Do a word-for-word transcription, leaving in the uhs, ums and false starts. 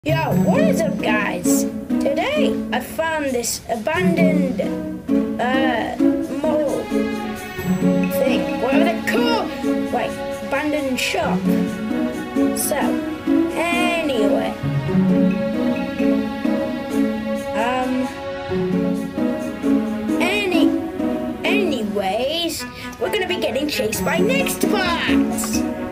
Yo, what is up, guys? Today I found this abandoned uh mall thing, whatever they call, like abandoned shop. So anyway, um, any, anyways, we're gonna be getting chased by next parts.